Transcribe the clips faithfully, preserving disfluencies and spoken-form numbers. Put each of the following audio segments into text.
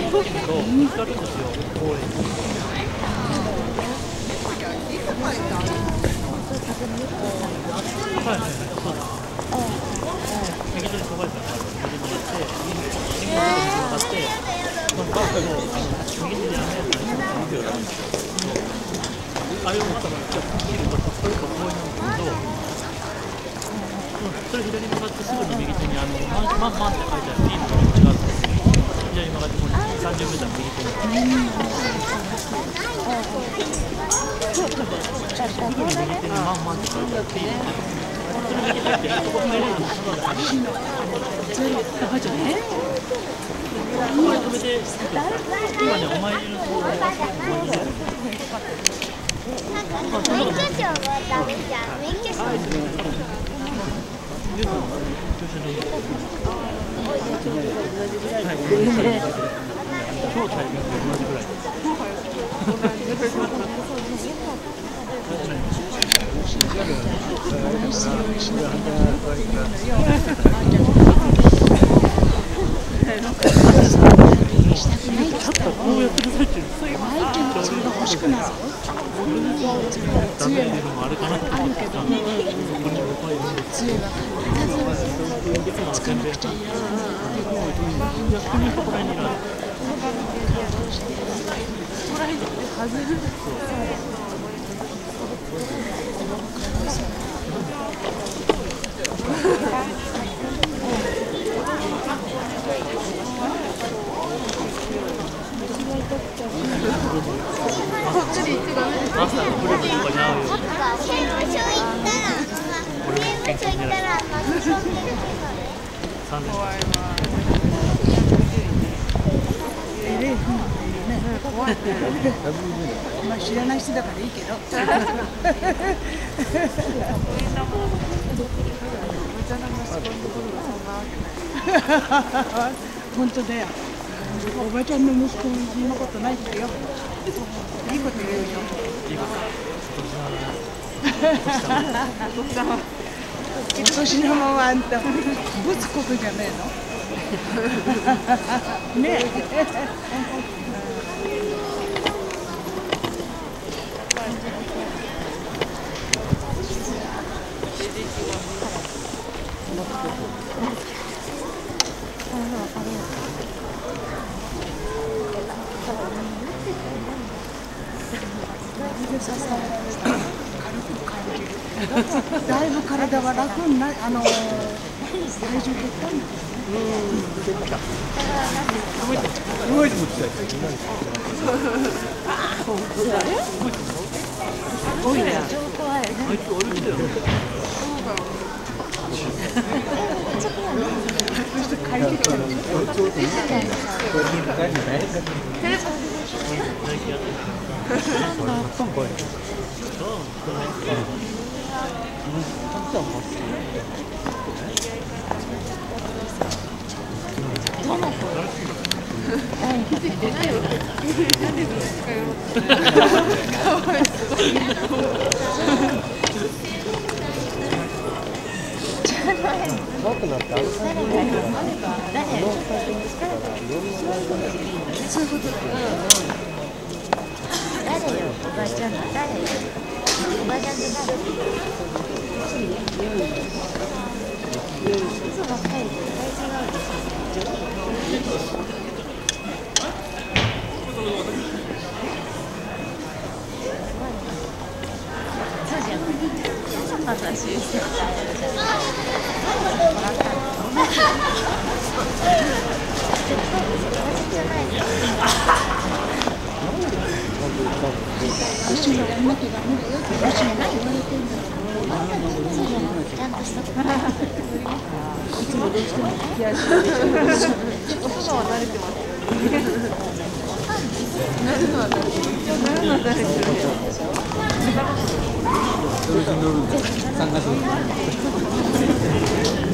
見つかるんですよ、公園に。はいはいはい、そうです。右手に障害者がある右手にやって、右手に渡って、そのバッグを右手でやらないといけないんですよ。あれをまた切ると、それと公園なんですけど、それ左に向かってすぐの右手にあのマンマンって書いてあるピンの道があって、左に曲がってこれさんじゅうメートル右手に。すぐに右手にマンマンって書いてあるピンの道。それ右手ってそこ止めれるんですよ。入っちゃうね。これ止めて、今ねお前いるとお前いる。 免許証がダメじゃん。免許証。 超大変と同じぐらい。ちょっとこうやってる最中に最後にそれが欲しくなる。ダメっていうのもあれかなって思ってた。そこに僕はいるんですけど。いつもは全然。逆にここら辺にいる。朝のプレゼントに合うよ。 刑務所行ったら、刑務所行ったら、まずそんなに三年。 まあ知らない人だからいいけど。本当だよ。おばちゃんの息子にそんなことないってよ。いいこと言うよ。 いいこと。 お年玉はあんたぶつことじゃねえの。ねえ。だいぶ体は楽にな、あのー、体重減ったんだ。うん、減った。動いてもきたい。すごいね。あいつ歩いてるよ。帰ってきた。 怖くなった。 そういうことだよ。 誰よ、おばちゃんが誰よ。おばちゃんって誰？嘘ばっかりで大違うでしょ。そうじゃない。私してた。 一緒にやんなきゃダメだよって一緒に言われてんだよ。 ちゃんとしとく。 いつもどうしても付き合いしてるでしょ。 お父さんは慣れてます。慣れるのは慣れてる。慣れるのは慣れてる。 参加する。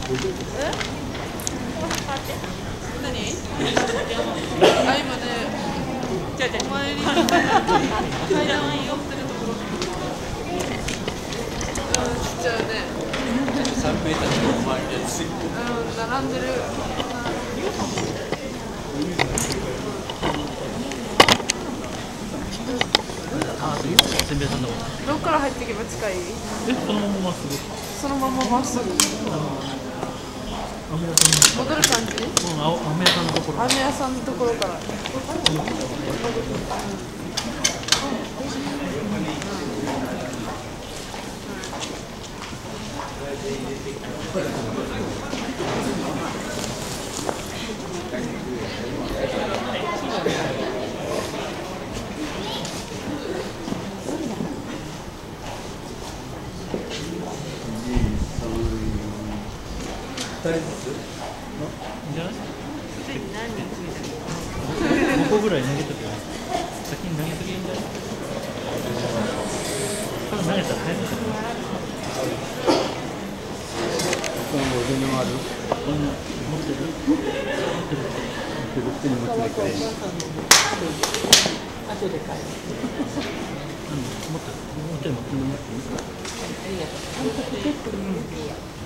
何？あ、今ね、お参りの階段を登ってるところ。うん、ちっちゃいね。 三メーターの周りでついてうん、並んでる。 あ、次せんべいさんの。 どこから入っていけば近い？ え、そのまままっすぐ。 そのまままっすぐ。 飴屋さんの。 戻る感じ？ うん、あ、飴屋さんのところ。 飴屋さんのところから。 二人ずつ。いいんじゃない？五個ぐらい投げとけば。先に投げとけばいいんじゃない？多分投げたら早いんだよ。 この腕のあるこんな持ってる？持ってる。 手に持ってくれ。 後で帰る。 うん、持ってる。持ってる持ってる。 ありがとう。あんたポケットに入れてや。